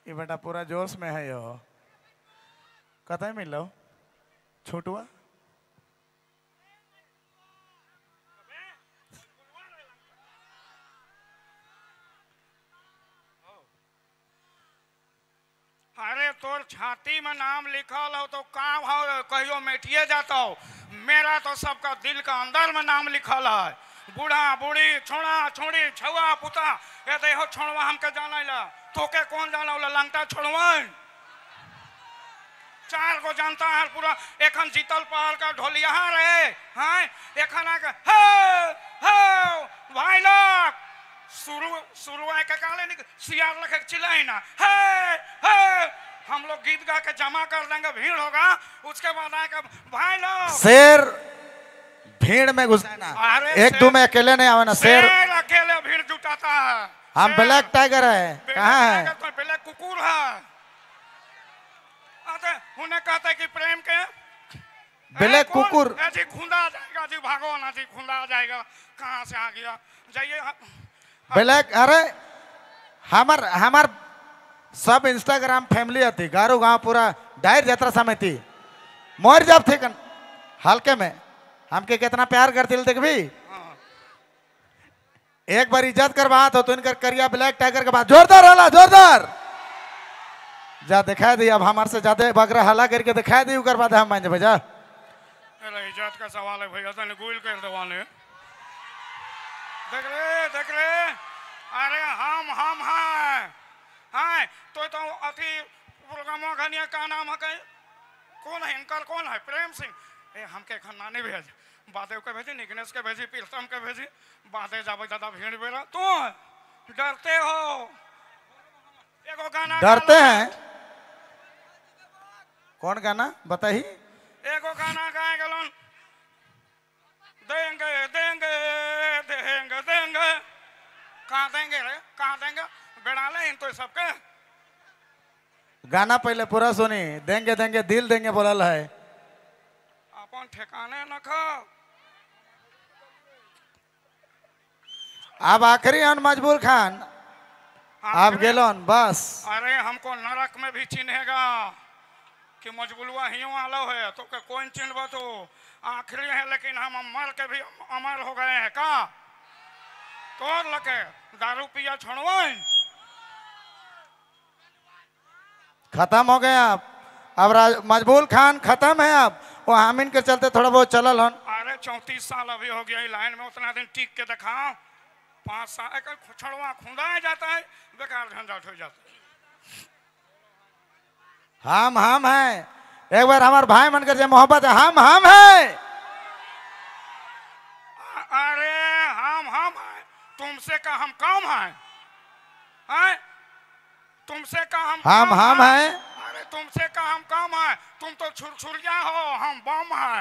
ये बेटा पूरा जोश में है यो। कतई मिलो छोटुआ अरे तोर छाती में नाम लिखल हो तो काम हो कहियो मिटिए जाता हो। मेरा तो सबका दिल का अंदर में नाम लिखल है। बूढ़ा बूढ़ी छोड़ा छोड़ी छुआ पुता ये देखो छोड़वा हमके जाना ला तोके कौन जाना वाला लंगटा छोड़वा चार को जानता है पूरा एखन जीतल पहाड़ का ढोलिया रे हाँ एखन आके भाई लोग शुरू के काले सियार लखे चिल्लाई ना हम लोग गीत गा के जमा कर देंगे भीड़ होगा उसके बाद आके भाई लोग शेर भीड़ में घुसा ना एक दो में अकेले नहीं आवे ना शेर अकेले भीड़ जुटाता है। हम ब्लैक टाइगर है कहाँ है तो ब्लैक कुकुर है। उन्हें कहते कि प्रेम के ब्लैक कुकुर जी खुंदा जाएगा जी भागो ना जी खुंदा जाएगा कहाँ से आ गया जाइए ब्लैक। अरे हमार सब इंस्टाग्राम फैमिली थी गारू गांव पूरा डायर यात्रा समिति मोर जब थे हल्के में हमके कितना प्यार करती देख भी एक बार इज्जत कर बात हो तो इनकर करिया ब्लैक टाइगर के बाद जोरदार हला जोरदार जा दिखा दी। अब हमारे से ज्यादा बगरा हला करके दिखा दी उकर बाद हम मान जा इज्जत का सवाल है भैया तने गोल कर दवाने देख ले अरे हम हैं तो अति प्रोग्राम घनिया का नाम है कौन है इनकर कौन है प्रेम सिंह ए हमके खन्नाने भेज बादेव के भेजी निगनेश के भेजी प्रीतम के भेजी बादे जाबे ज्यादा भीड़ बेरा तू डरते हो एगो गाना डरते हैं कौन गाना बताही एगो गाना गाए गलन देंगे देंगे देंगे देंगे कहाँ देंगे रे कहाँ देंगे बेड़ा ले इन तो सबके गाना पहले पूरा सुनी देंगे देंगे दिल देंगे बोलल है अपन ठिकाने न खाओ। अब आखिरी हन मजबूर खान आप गेलन बस। अरे हमको नरक में भी चिन्हेगा कि मजबूलवा हियो आलो है तो के कौन चिन्हबा तो आखिरी है लेकिन हम मर के भी अमर हो गए हैं का तोड़ लके दारू पिया छोड़वा खत्म हो गए अब मजबूर खान खत्म है। अब वो हामिन के चलते थोड़ा बहुत चलल हन। अरे 34 साल अभी हो गया लाइन में उतना दिन टिक के दिखाओ 5 साल छड़वा खुंदा जाता है बेकार झंझट हो जाता है। हम हैं एक बार हमारे भाई मन कर मोहब्बत है हम हैं। अरे हम हैं तुमसे का हम कम हैं तुमसे का हम हैं। अरे तुमसे का हम कम हैं तुम तो छुरछुरिया हो हम बम हैं।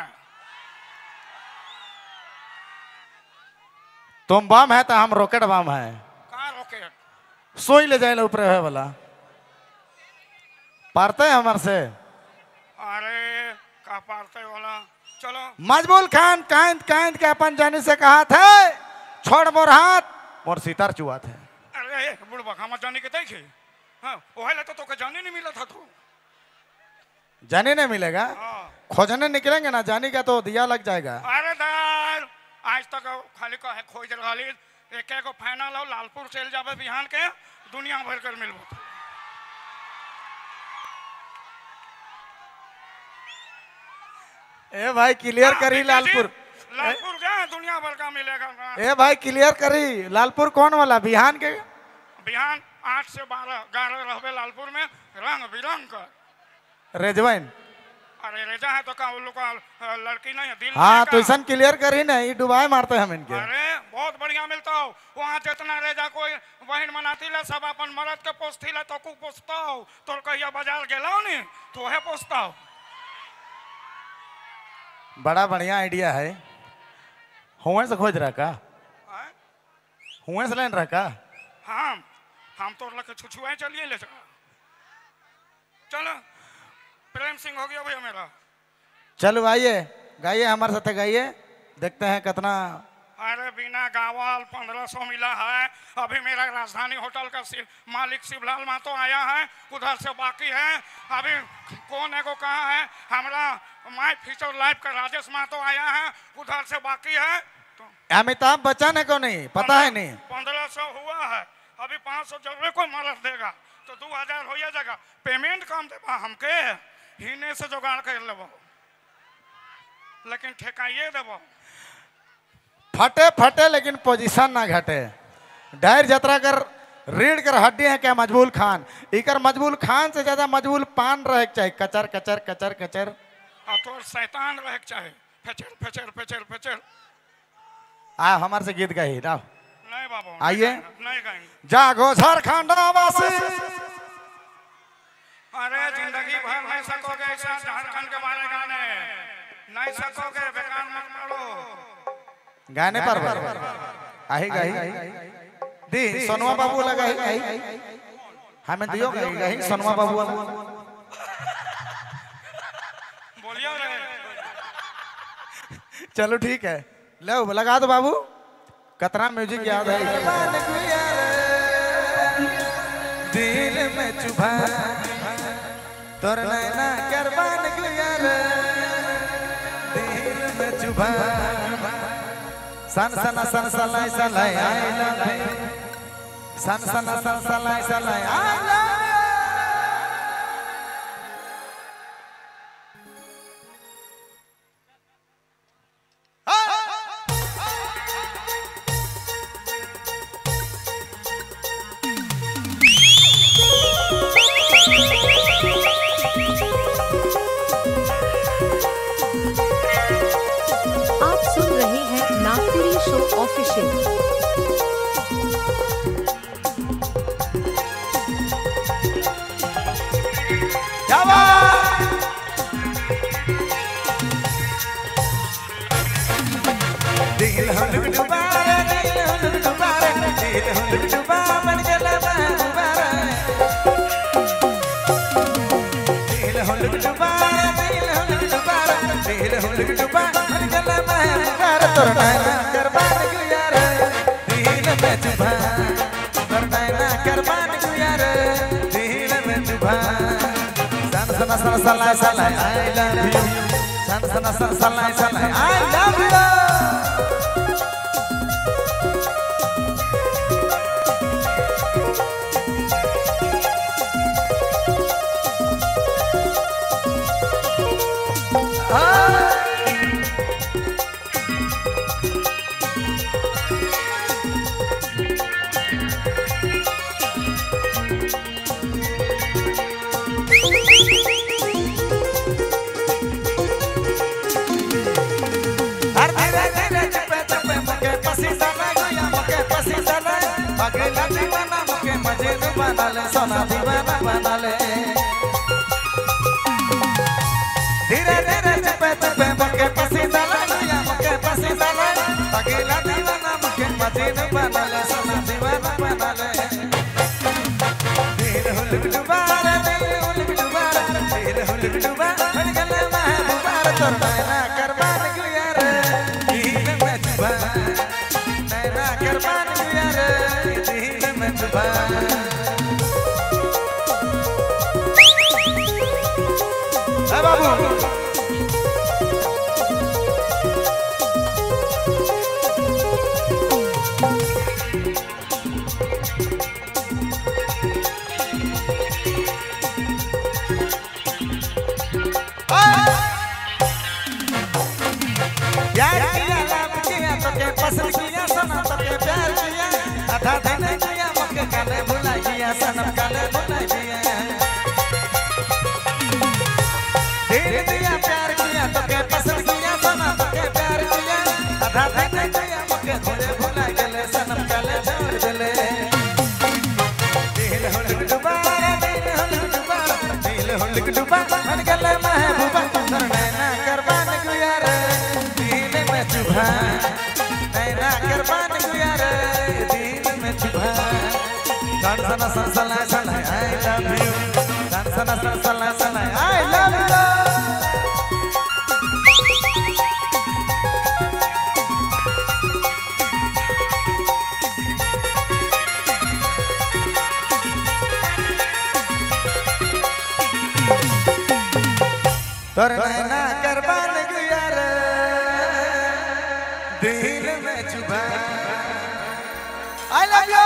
तुम बम है तो हम रॉकेट बम है। कहाँ रॉकेट सोई ले जाए ऊपर है वाला पारते है हमारे से। अरे का पारते वाला चलो मजबूर खान कांद कांद के अपन जाने से कहा था छोड़ मोर हाथ मोर सितार चुआ थे। अरे बुढ़बा हम जाने के देखे हाँ वही लेता तो जाने नहीं मिला था तो जाने नहीं मिलेगा खोजने निकलेंगे ना जाने का तो दिया लग जाएगा। अरे दार आज तक खाली का है खोज खाली एक एक फाइनल हो लालपुर चल जावे बिहान के दुनिया भर कर मिलबो। ए भाई क्लियर करी लालपुर क्या दुनिया भर का मिलेगा। ए भाई क्लियर करी लालपुर कौन वाला बिहान के बिहान 8 से 12 रहबे लालपुर में रंग बिरंग का रेजवाइन। अरे रेजा है तो का उन लोग का लड़की नहीं है दिल हाँ तो ऐसा क्लियर करी नहीं डुबाए मारते हम इनके। अरे बहुत बढ़िया मिलता हो वहाँ जितना रेजा कोई बहन मनाती ला सब अपन मरद के पोसती ला तो पोसता हो तो कहिया बाजार गेला नहीं तो है पोसता हो। बड़ा बढ़िया आइडिया है। हुए से खोज रहा का हुए से लेन रहा का हम तो लगे छुछुए चलिए ले चलो प्रेम सिंह हो गया भैया मेरा। चलो आइए गाइए हमारे साथ गाइए देखते हैं कितना अरे बिना गावल 1500 मिला है। अभी मेरा राजधानी होटल का मालिक शिवलाल महतो आया है, उधर से बाकी है। अभी कौन है को कहा है, हमारा माय फीचर लाइव का राजेश महतो आया है, उधर से बाकी है। तो अमिताभ बच्चन है को नहीं पता है नहीं। 1500 हुआ है, अभी 500 जरूर कोई मदद देगा तो 2000 हो जाएगा। पेमेंट कम देगा हमके, हिने से जुगाड़ कर लेबो, लेकिन ठेकाइए देबो। फटे फटे लेकिन पोजीशन ना घटे। डायर जतरा कर रीढ़ कर हड्डी है क्या मजबूल खान, इकर मजबूल खान से ज्यादा मजबूल पान रहे चाहिए। कचर कचर कचर कचर और तो शैतान रहे चाहे फेचर फेचर फेचर फेचर। आ हमारे से गीत गाई ना नहीं बाबू, आइए। नहीं गाएंगे। जागो झारखंड वासी। अरे जिंदगी भर नहीं सकोगे ऐसा झारखंड के बारे गाने, नहीं सकोगे, बेकार मत करो। गाने पर आई गई दी सोनवा बाबू लगा हमें दियो गई सोनवा बाबू। बोलियो रे। चलो ठीक है, लो लगा दो बाबू। कतना म्यूजिक याद है। दिल में चुभा तोर नैना करबान गुयार, दिल में चुभा सन सन सन सलाई सलाई आई लव यू, सन सन सन सलाई सलाई आई लव ऑफिशियल। दिल हम डुबारे दिल हम डुबारे दिल हम डुबा मन गला महबूबारा, दिल हम डुबारे दिल हम डुबारे दिल हम डुबा मन गला महबूबारा। तोर नैना करबान गुयार, दिल में चुभा तोर नैना करबान गुयार, दिल में चुभा सन सन सन सलाई सलाई आई लव यू, सन सन सन सलाई सलाई आई लव यू। सोना दीवाना बना ले, धीरे धीरे चुपे चुपे मुके पसीना लगा मुके पसीना लगा, अकेला दीवाना मुके मजीद बना ले, सोना दीवाना बना ले। दिल हुलक डुबारे दिल हुलक डुबारे दिल हुलक डुबारे मन गले महबूबारा। तोर नैना करबान गुयार, दिल में चुभा नैना करबान गुयार, दिल में चुभा। बाबू प्यार किया लाभ किया तो के पसंद किया सनम तो के प्यार किया, आधा दिन किया मक्के काले भुला किया सनम काले भुला किया। दिल दिया प्यार किया तो के पसंद किया सनम तो के प्यार किया, आधा दिन किया मक्के थोड़े भुला गले सनम काले छोड़ दिले। दिल हुलक डुबारे दिल हुलक डुबारे दिल हुलक डुबारे मन गले महबूबा। तोर नैना करबान गुयार, दिल में चुभा नैना करबान गुयार, दिल में चुभा सन सन सन सलाई सलाई आई लव यू, सन सन सन सलाई सलाई आई लव यू। तोर नैना करबान गुयार दिल में चुभा आई लव यू